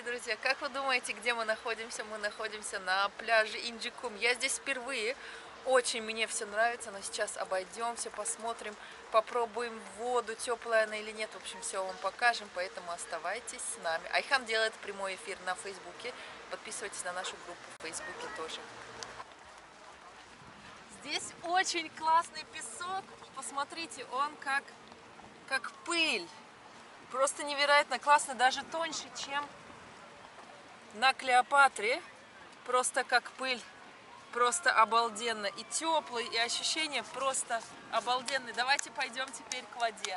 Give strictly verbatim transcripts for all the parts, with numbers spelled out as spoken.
дорогие друзья! Как вы думаете, где мы находимся? Мы находимся на пляже Инджикум. Я здесь впервые. Очень мне все нравится, но сейчас обойдем, все посмотрим, попробуем воду, теплая она или нет. В общем, все вам покажем, поэтому оставайтесь с нами. Айхан делает прямой эфир на Фейсбуке. Подписывайтесь на нашу группу в Фейсбуке тоже. Здесь очень классный песок. Посмотрите, он как, как пыль. Просто невероятно классно, даже тоньше, чем на Клеопатре. Просто как пыль, просто обалденно. И теплый, и ощущения просто обалденные. Давайте пойдем теперь к воде.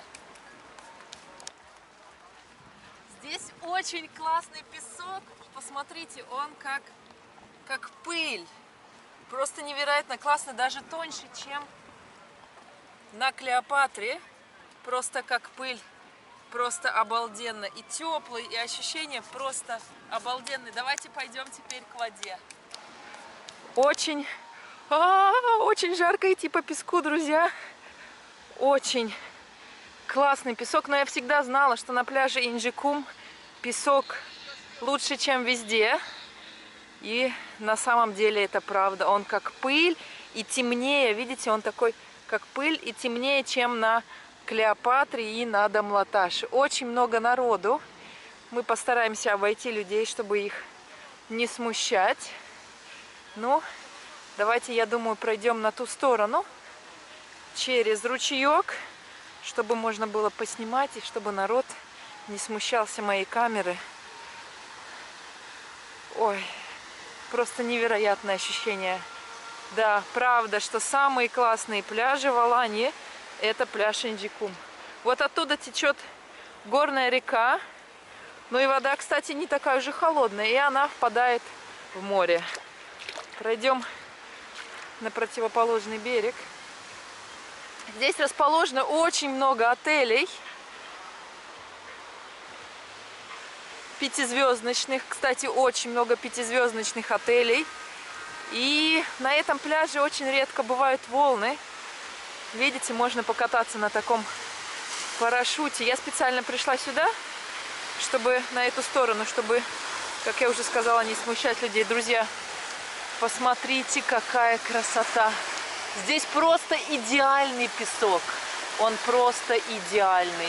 Здесь очень классный песок. Посмотрите, он как, как пыль. Просто невероятно классно, даже тоньше, чем на Клеопатре. Просто как пыль. Просто обалденно. И теплый, и ощущения просто обалденные. Давайте пойдем теперь к воде. Очень, а -а -а, очень жарко идти по песку, друзья. Очень классный песок. Но я всегда знала, что на пляже Инджикум песок лучше, чем везде. И на самом деле это правда. Он как пыль и темнее. Видите, он такой как пыль и темнее, чем на Клеопатре и на Дамлаташе. Очень много народу. Мы постараемся обойти людей, чтобы их не смущать. Ну, давайте, я думаю, пройдем на ту сторону, через ручеек, чтобы можно было поснимать и чтобы народ не смущался моей камеры. Ой, просто невероятное ощущение. Да, правда, что самые классные пляжи в Алании — это пляж Инджикум. Вот оттуда течет горная река. Ну и вода, кстати, не такая уже холодная, и она впадает в море. Пройдем на противоположный берег. Здесь расположено очень много отелей. Пятизвездочных. Кстати, очень много пятизвездочных отелей. И на этом пляже очень редко бывают волны. Видите, можно покататься на таком парашюте. Я специально пришла сюда, чтобы на эту сторону, чтобы, как я уже сказала, не смущать людей. Друзья, посмотрите, какая красота. Здесь просто идеальный песок. Он просто идеальный.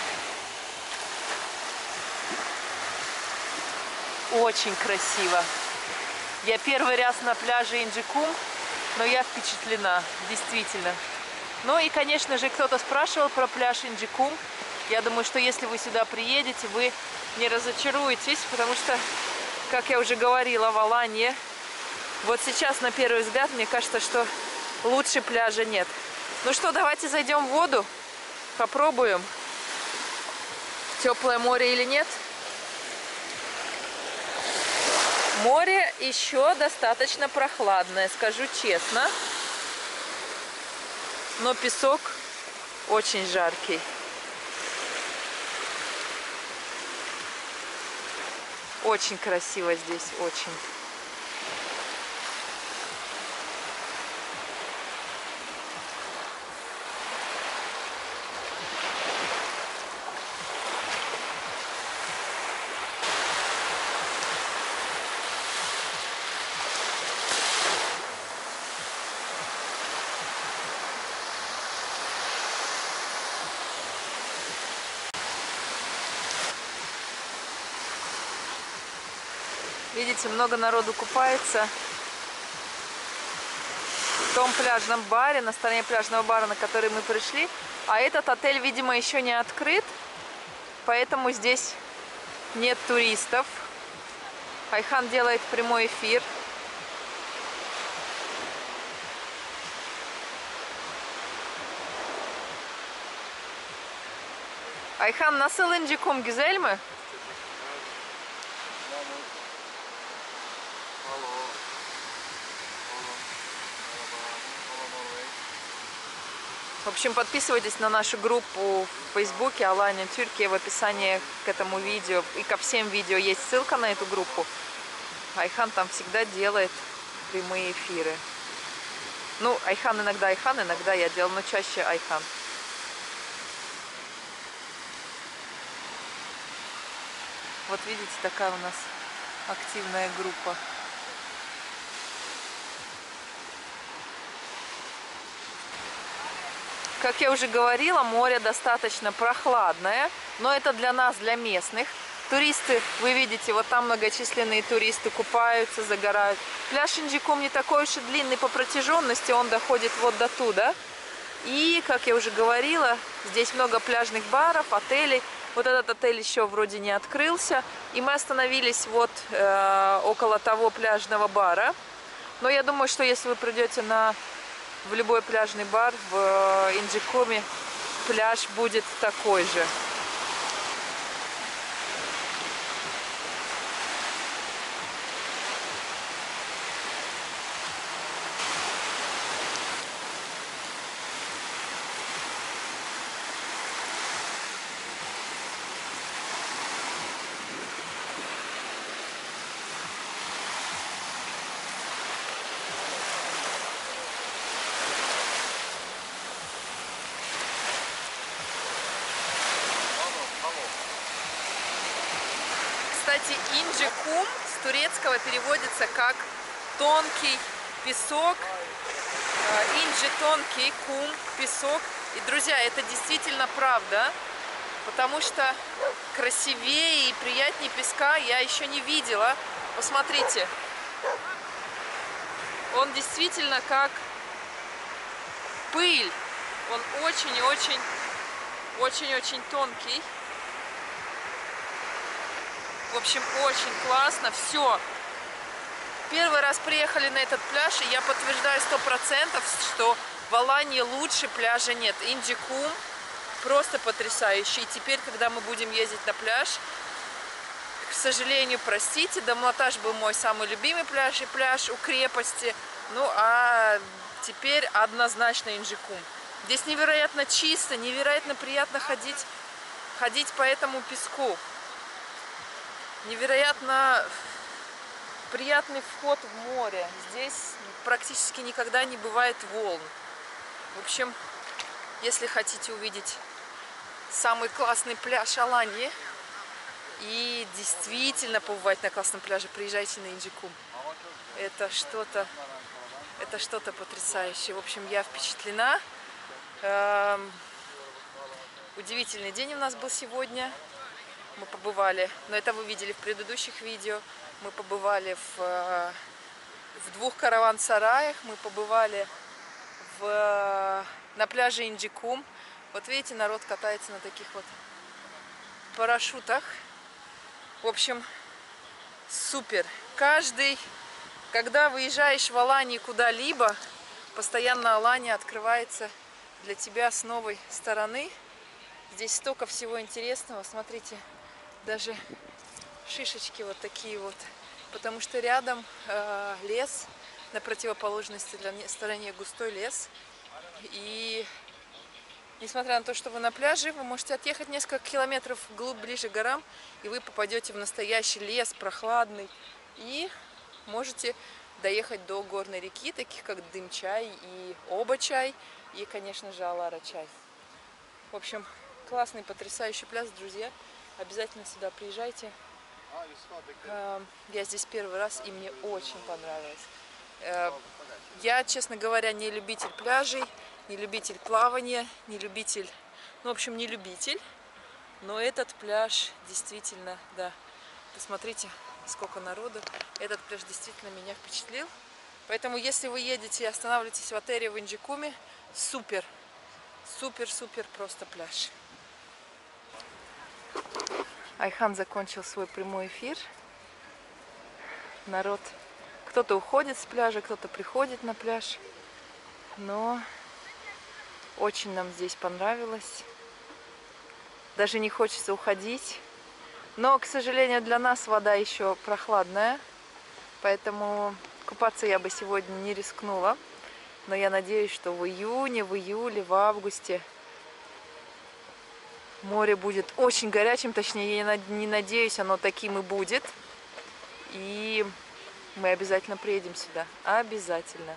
Очень красиво. Я первый раз на пляже Инджикум, но я впечатлена, действительно. Ну и, конечно же, кто-то спрашивал про пляж Инджикум. Я думаю, что если вы сюда приедете, вы не разочаруетесь, потому что, как я уже говорила, в Алании, вот сейчас, на первый взгляд, мне кажется, что лучше пляжа нет. Ну что, давайте зайдем в воду, попробуем, теплое море или нет. Море еще достаточно прохладное, скажу честно. Но песок очень жаркий. Очень красиво здесь, очень. Видите, много народу купается в том пляжном баре, на стороне пляжного бара, на который мы пришли. А этот отель, видимо, еще не открыт, поэтому здесь нет туристов. Айхан делает прямой эфир. Ayhan, nasıl Inджикум, güzel mi? В общем, подписывайтесь на нашу группу в Фейсбуке Алания Тюркия. В описании к этому видео и ко всем видео есть ссылка на эту группу. Айхан там всегда делает прямые эфиры. Ну, Айхан иногда Айхан, иногда я делаю, но чаще Айхан. Вот видите, такая у нас активная группа. Как я уже говорила, море достаточно прохладное, но это для нас, для местных. Туристы, вы видите, вот там многочисленные туристы купаются, загорают. Пляж Инджикум не такой уж и длинный по протяженности, он доходит вот до туда. И, как я уже говорила, здесь много пляжных баров, отелей. Вот этот отель еще вроде не открылся. И мы остановились вот э, около того пляжного бара. Но я думаю, что если вы придете на, в любой пляжный бар в э, Инджикуме, пляж будет такой же. Кстати, Инджикум с турецкого переводится как тонкий песок. Инджи тонкий, кум песок. И, друзья, это действительно правда, потому что красивее и приятнее песка я еще не видела. Посмотрите, он действительно как пыль. Он очень-очень, очень-очень тонкий. В общем, очень классно. Все. Первый раз приехали на этот пляж, и я подтверждаю сто процентов, что в Алании лучше пляжа нет. Инджикум просто потрясающий. И теперь, когда мы будем ездить на пляж, к сожалению, простите, Дамлаташ был мой самый любимый пляж и пляж у крепости. Ну, а теперь однозначно Инджикум. Здесь невероятно чисто, невероятно приятно ходить, ходить по этому песку. Невероятно приятный вход в море. Здесь практически никогда не бывает волн. В общем, если хотите увидеть самый классный пляж Алании и действительно побывать на классном пляже, приезжайте на Инджикум. Это что-то, это что-то потрясающее. В общем, я впечатлена. Эм, удивительный день у нас был сегодня. Мы побывали, но это вы видели в предыдущих видео, мы побывали в, в двух караван-сараях, мы побывали в, на пляже Инджикум. Вот видите, народ катается на таких вот парашютах. В общем, супер. Каждый, когда выезжаешь в Аланию куда-либо, постоянно Алания открывается для тебя с новой стороны. Здесь столько всего интересного. Смотрите, даже шишечки вот такие вот. Потому что рядом э, лес, на противоположной стороне густой лес. И несмотря на то, что вы на пляже, вы можете отъехать несколько километров вглубь, ближе к горам, и вы попадете в настоящий лес, прохладный. И можете доехать до горной реки, таких как Дымчай и Обачай, и, конечно же, Алара-чай. В общем, классный, потрясающий пляж, друзья. Обязательно сюда приезжайте. Я здесь первый раз, и мне очень понравилось. Я, честно говоря, не любитель пляжей, не любитель плавания, не любитель, ну, в общем, не любитель. Но этот пляж действительно, да, посмотрите, сколько народу. Этот пляж действительно меня впечатлил. Поэтому, если вы едете и останавливаетесь в отеле в Инджикуме, супер, супер-супер просто пляж. Айхан закончил свой прямой эфир. Народ, кто-то уходит с пляжа, кто-то приходит на пляж. Но очень нам здесь понравилось. Даже не хочется уходить. Но, к сожалению, для нас вода еще прохладная. Поэтому купаться я бы сегодня не рискнула. Но я надеюсь, что в июне, в июле, в августе море будет очень горячим, точнее, я не надеюсь, оно таким и будет. И мы обязательно приедем сюда. Обязательно.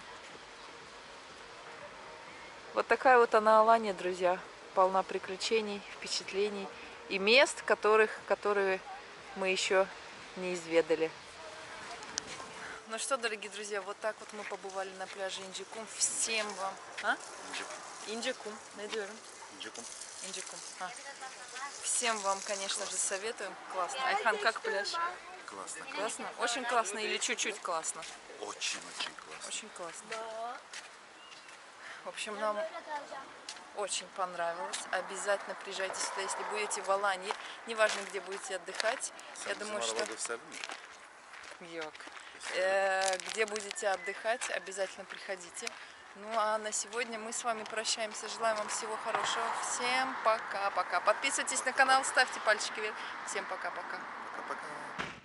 Вот такая вот она Алания, друзья. Полна приключений, впечатлений и мест, которых, которые мы еще не изведали. Ну что, дорогие друзья, вот так вот мы побывали на пляже Инджикум. Всем вам... А? Инджикум. Найдем. Инджикум. Инджикум. А. Всем вам, конечно же, советуем. Классно. Айхан, как пляж? Классно. Классно? Очень классно или чуть-чуть классно? Очень-очень классно. Очень классно. В общем, нам очень понравилось. Обязательно приезжайте сюда, если будете в Алании. Неважно, где будете отдыхать. Я думаю, что... Йок. Э, где будете отдыхать, обязательно приходите. Ну а на сегодня мы с вами прощаемся. Желаем вам всего хорошего. Всем пока-пока. Подписывайтесь на канал, ставьте пальчики вверх. Всем пока-пока. Пока-пока.